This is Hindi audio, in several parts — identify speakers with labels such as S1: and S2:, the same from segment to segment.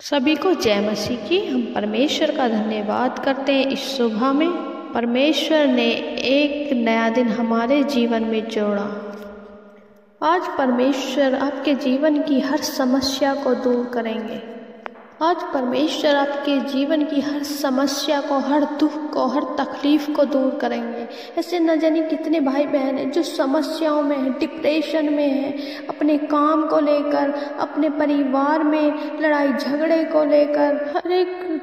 S1: सभी को जय मसीह की। हम परमेश्वर का धन्यवाद करते हैं इस सुबह में। परमेश्वर ने एक नया दिन हमारे जीवन में जोड़ा। आज परमेश्वर आपके जीवन की हर समस्या को दूर करेंगे। आज परमेश्वर आपके जीवन की हर समस्या को, हर दुख को, हर तकलीफ को दूर करेंगे। ऐसे न जाने कितने भाई बहन हैं जो समस्याओं में हैं, डिप्रेशन में हैं, अपने काम को लेकर, अपने परिवार में लड़ाई झगड़े को लेकर। हर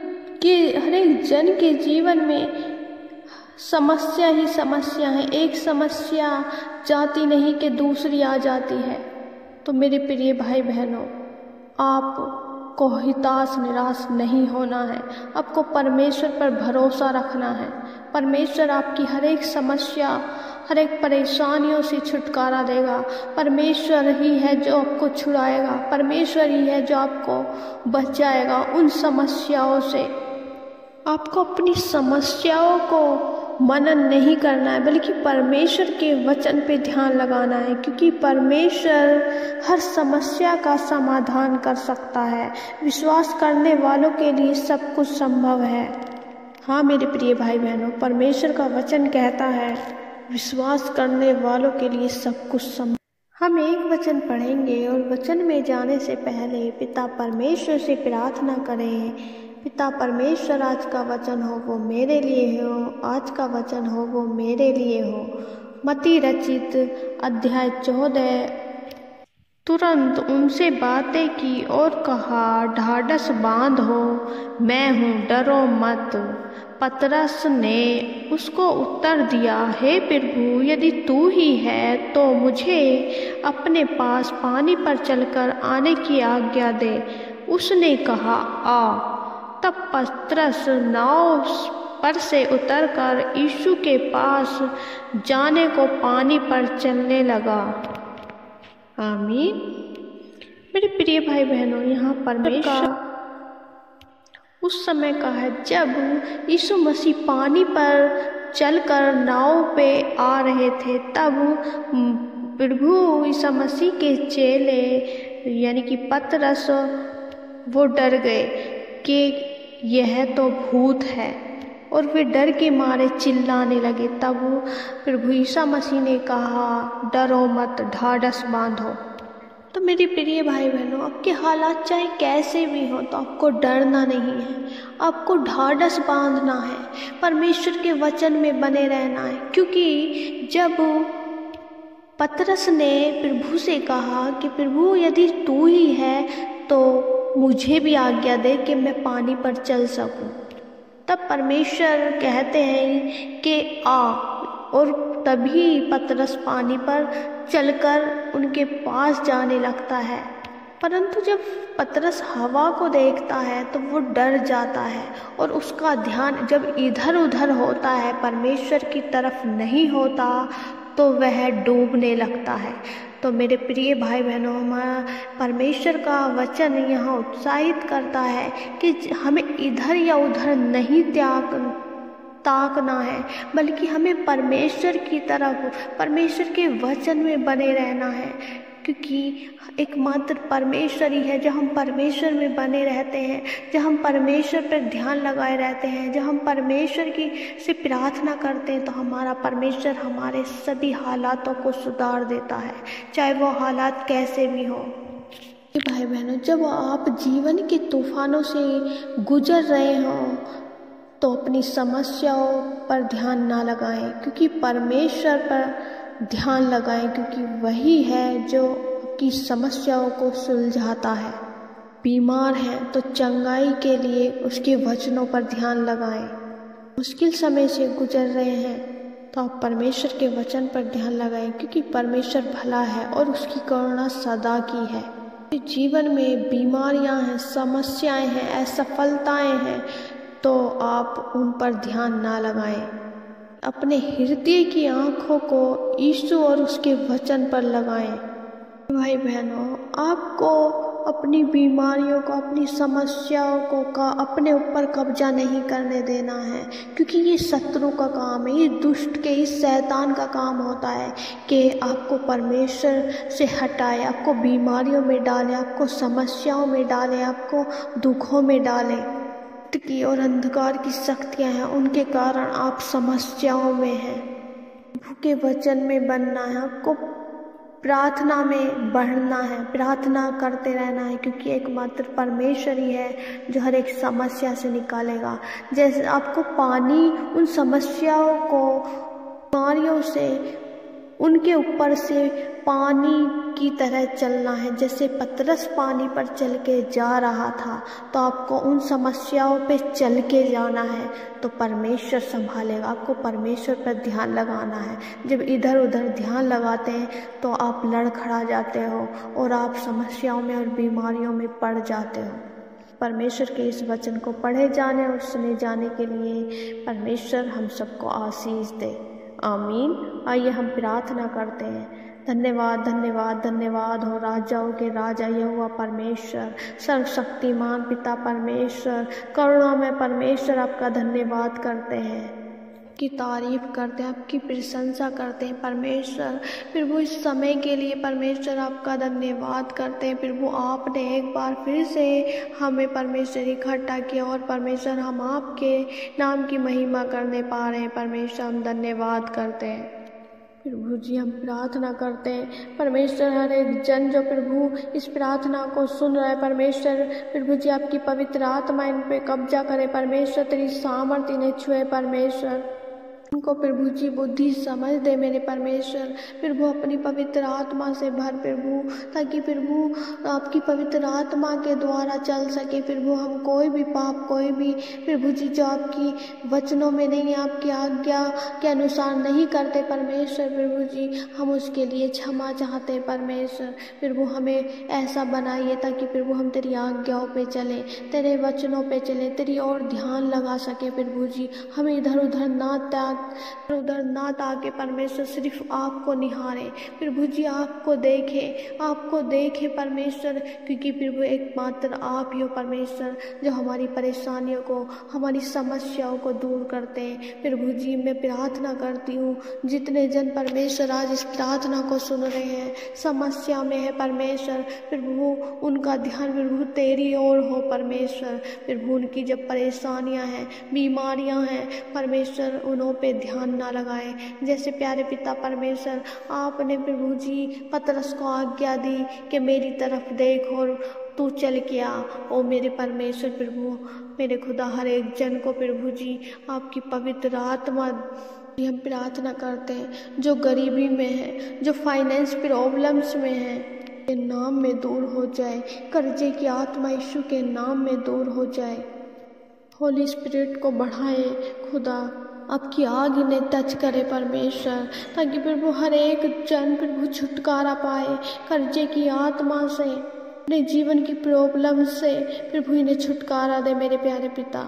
S1: एक जन के जीवन में समस्या ही समस्या है। एक समस्या जाती नहीं कि दूसरी आ जाती है। तो मेरे प्रिय भाई बहनों, आपको हताश निराश नहीं होना है। आपको परमेश्वर पर भरोसा रखना है। परमेश्वर आपकी हर एक समस्या, हर एक परेशानियों से छुटकारा देगा। परमेश्वर ही है जो आपको छुड़ाएगा। परमेश्वर ही है जो आपको बचाएगा उन समस्याओं से। आपको अपनी समस्याओं को मनन नहीं करना है, बल्कि परमेश्वर के वचन पे ध्यान लगाना है, क्योंकि परमेश्वर हर समस्या का समाधान कर सकता है। विश्वास करने वालों के लिए सब कुछ संभव है। हाँ मेरे प्रिय भाई बहनों, परमेश्वर का वचन कहता है विश्वास करने वालों के लिए सब कुछ संभव। हम एक वचन पढ़ेंगे और वचन में जाने से पहले पिता परमेश्वर से प्रार्थना करें। पिता परमेश्वर, आज का वचन हो वो मेरे लिए हो, आज का वचन हो वो मेरे लिए हो। मत्ती रचित अध्याय 14। तुरंत उनसे बातें की और कहा, ढाढ़स बांधो, मैं हूँ, डरो मत। पतरस ने उसको उत्तर दिया, हे प्रभु, यदि तू ही है तो मुझे अपने पास पानी पर चलकर आने की आज्ञा दे। उसने कहा, आ। तब पतरस नाव पर से उतरकर यीशु के पास जाने को पानी पर चलने लगा। आमीन। मेरे प्रिय भाई बहनों, यहाँ परमेश्वर उस समय का है जब यीशु मसीह पानी पर चलकर नाव पे आ रहे थे। तब प्रभु यीशु मसीह के चेले यानी कि पतरस वो डर गए कि यह तो भूत है, और वे डर के मारे चिल्लाने लगे। तब प्रभु यीशु मसीह ने कहा, डरो मत, ढाढ़स बांधो। तो मेरे प्रिय भाई बहनों, आपके हालात चाहे कैसे भी हो तो आपको डरना नहीं है, आपको ढाढ़स बांधना है, परमेश्वर के वचन में बने रहना है। क्योंकि जब पतरस ने प्रभु से कहा कि प्रभु, यदि तू ही है तो मुझे भी आज्ञा दे कि मैं पानी पर चल सकूं। तब परमेश्वर कहते हैं कि आ, और तभी पतरस पानी पर चलकर उनके पास जाने लगता है। परंतु जब पतरस हवा को देखता है तो वो डर जाता है, और उसका ध्यान जब इधर उधर होता है, परमेश्वर की तरफ नहीं होता, तो वह डूबने लगता है। तो मेरे प्रिय भाई बहनों, हमारा परमेश्वर का वचन यहाँ उत्साहित करता है कि हमें इधर या उधर नहीं ताकना है, बल्कि हमें परमेश्वर की तरफ, परमेश्वर के वचन में बने रहना है। क्योंकि एकमात्र परमेश्वर ही है। जब हम परमेश्वर में बने रहते हैं, जब हम परमेश्वर पर ध्यान लगाए रहते हैं, जब हम परमेश्वर की से प्रार्थना करते हैं, तो हमारा परमेश्वर हमारे सभी हालातों को सुधार देता है, चाहे वो हालात कैसे भी हो। भाई बहनों, जब आप जीवन के तूफानों से गुजर रहे हों तो अपनी समस्याओं पर ध्यान ना लगाएं, क्योंकि परमेश्वर पर ध्यान लगाएं, क्योंकि वही है जो आपकी समस्याओं को सुलझाता है। बीमार हैं तो चंगाई के लिए उसके वचनों पर ध्यान लगाएं। मुश्किल समय से गुजर रहे हैं तो आप परमेश्वर के वचन पर ध्यान लगाएं, क्योंकि परमेश्वर भला है और उसकी करुणा सदा की है। जीवन में बीमारियां हैं, समस्याएं हैं, असफलताएं हैं, तो आप उन पर ध्यान ना लगाएं। अपने हृदय की आंखों को यीशु और उसके वचन पर लगाएं। भाई बहनों, आपको अपनी बीमारियों को, अपनी समस्याओं को अपने ऊपर कब्जा नहीं करने देना है, क्योंकि ये शत्रु का काम है, ये दुष्ट के, इस शैतान का काम होता है कि आपको परमेश्वर से हटाए, आपको बीमारियों में डाले, आपको समस्याओं में डाले, आपको दुखों में डाले। की और अंधकार की शक्तियाँ हैं, उनके कारण आप समस्याओं में हैं। प्रभु के वचन में बनना है, आपको प्रार्थना में बढ़ना है, प्रार्थना करते रहना है, क्योंकि एकमात्र परमेश्वर ही है जो हर एक समस्या से निकालेगा। जैसे आपको पानी उन समस्याओं को, बीमारियों से, उनके ऊपर से पानी की तरह चलना है। जैसे पतरस पानी पर चल के जा रहा था, तो आपको उन समस्याओं पे चल के जाना है, तो परमेश्वर संभालेगा। आपको परमेश्वर पर ध्यान लगाना है। जब इधर उधर ध्यान लगाते हैं तो आप लड़खड़ा जाते हो और आप समस्याओं में और बीमारियों में पड़ जाते हो। परमेश्वर के इस वचन को पढ़े जाने और सुने जाने के लिए परमेश्वर हम सबको आशीष दे। आमीन। आइए हम प्रार्थना करते हैं। धन्यवाद धन्यवाद धन्यवाद हो राजाओं के राजा यहोवा परमेश्वर, सर्वशक्तिमान पिता परमेश्वर, करुणा में परमेश्वर, आपका धन्यवाद करते हैं, की तारीफ करते हैं, आपकी प्रशंसा करते हैं परमेश्वर। प्रभु इस समय के लिए परमेश्वर आपका धन्यवाद करते हैं। प्रभु आपने एक बार फिर से हमें परमेश्वर इकट्ठा किया और परमेश्वर हम आपके नाम की महिमा करने पा रहे हैं। परमेश्वर हम धन्यवाद करते हैं। प्रभु जी हम प्रार्थना करते हैं परमेश्वर, हर एक जन जो प्रभु इस प्रार्थना को सुन रहा है परमेश्वर, प्रभु जी आपकी पवित्र आत्मा इन पे कब्जा करे परमेश्वर, तेरी सामर्थ्य इन्हें छुए परमेश्वर, उनको प्रभु जी बुद्धि समझ दे मेरे परमेश्वर। प्रभु अपनी पवित्र आत्मा से भर प्रभु, ताकि प्रभु आपकी पवित्र आत्मा के द्वारा चल सके। प्रभु हम कोई भी पाप, कोई भी प्रभु जी जो आपकी वचनों में नहीं, आपकी आज्ञा के अनुसार नहीं करते परमेश्वर, प्रभु जी हम उसके लिए क्षमा चाहते हैं परमेश्वर। प्रभु हमें ऐसा बनाइए ताकि प्रभु हम तेरी आज्ञाओं पे चलें, तेरे वचनों पे चलें, तेरी ओर ध्यान लगा सके प्रभु जी। हमें इधर उधर ना ताके परमेश्वर, सिर्फ आपको निहारे प्रभु जी, आपको देखे परमेश्वर, क्योंकि प्रभु एकमात्र आप ही हो परमेश्वर जो हमारी परेशानियों को, हमारी समस्याओं को दूर करते हैं। प्रभु जी मैं प्रार्थना करती हूँ, जितने जन परमेश्वर आज इस प्रार्थना को सुन रहे हैं, समस्या में है परमेश्वर, प्रभु उनका ध्यान प्रभु तेरी ओर हो परमेश्वर। प्रभु उनकी जब परेशानियां हैं, बीमारियां हैं परमेश्वर, उन्हों पे ध्यान ना लगाए। जैसे प्यारे पिता परमेश्वर, आपने प्रभु जी पतरस को आज्ञा दी कि मेरी तरफ देख और तू चल के आ। ओ मेरे परमेश्वर प्रभु, मेरे खुदा, हर एक जन को प्रभु जी आपकी पवित्र आत्मा, हम प्रार्थना करते हैं जो गरीबी में है, जो फाइनेंस प्रॉब्लम्स में है, के नाम में दूर हो जाए। कर्जे की आत्मा यीशु के नाम में दूर हो जाए। होली स्पिरिट को बढ़ाए खुदा, आपकी आग इन्हें टच करे परमेश्वर, ताकि प्रभु हर एक जन प्रभु छुटकारा पाए कर्जे की आत्मा से, अपने जीवन की प्रॉब्लम से प्रभु इन्हें छुटकारा दे। मेरे प्यारे पिता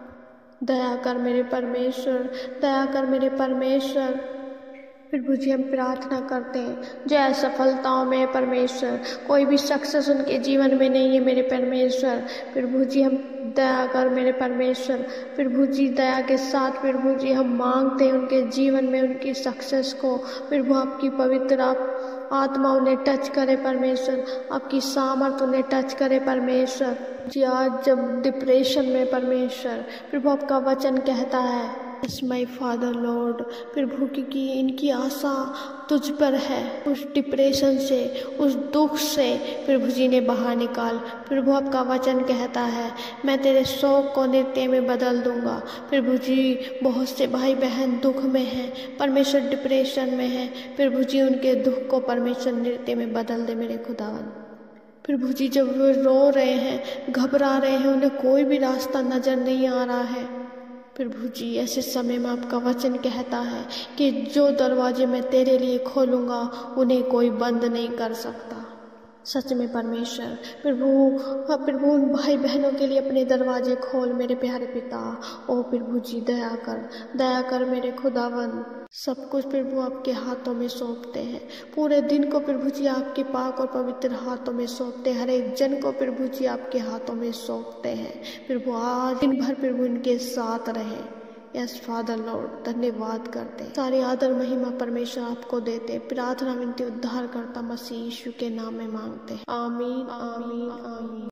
S1: दया कर मेरे परमेश्वर, दया कर मेरे परमेश्वर। प्रभु जी हम प्रार्थना करते हैं जो असफलताओं में परमेश्वर, कोई भी सक्सेस उनके जीवन में नहीं है मेरे परमेश्वर, प्रभु जी हम दया कर मेरे परमेश्वर। प्रभु जी दया के साथ प्रभु जी हम मांगते हैं उनके जीवन में उनकी सक्सेस को, प्रभु आपकी पवित्र आत्मा उन्हें टच करे परमेश्वर, आपकी सामर्थ्य उन्हें टच करे परमेश्वर जी। आज जब डिप्रेशन में परमेश्वर, प्रभु आपका वचन कहता है यस माय फादर लॉर्ड, प्रभु क्योंकि इनकी आशा तुझ पर है, उस डिप्रेशन से, उस दुख से प्रभु जी ने बाहर निकाल। प्रभु आपका वचन कहता है मैं तेरे शोक को नृत्य में बदल दूंगा। प्रभु जी बहुत से भाई बहन दुख में हैं परमेश्वर, डिप्रेशन में हैं प्रभु जी, उनके दुख को परमेश्वर नृत्य में बदल दे मेरे खुदावन। प्रभु जी जब वो रो रहे हैं, घबरा रहे हैं, उन्हें कोई भी रास्ता नजर नहीं आ रहा है प्रभु जी, ऐसे समय में आपका वचन कहता है कि जो दरवाजे मैं तेरे लिए खोलूँगा उन्हें कोई बंद नहीं कर सकता। सच में परमेश्वर, प्रभु, हाँ प्रभु, उन भाई बहनों के लिए अपने दरवाजे खोल मेरे प्यारे पिता। ओ प्रभु जी, दया कर मेरे खुदावन। सब कुछ प्रभु आपके हाथों में सौंपते हैं। पूरे दिन को प्रभु जी आपके पाक और पवित्र हाथों में सौंपते हैं। हर एक जन को प्रभु जी आपके हाथों में सौंपते हैं। प्रभु आज दिन भर प्रभु इनके साथ रहे। यस फादर लॉर्ड, धन्यवाद करते, सारी आदर महिमा परमेश्वर आपको देते। प्रार्थना विनती उद्धार करता मसीह यीशु के नाम में मांगते हैं। आमीन, आमीन, आमीन।